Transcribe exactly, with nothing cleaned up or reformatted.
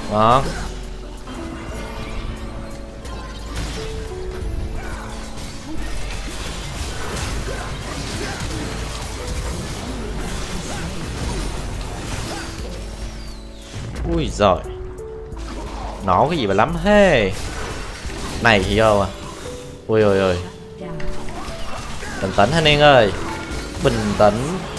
Ngon. Ui giời, nó cái gì mà lắm thế này thì vô à. Ui ôi ôi, bình tĩnh anh Yên ơi, bình tĩnh.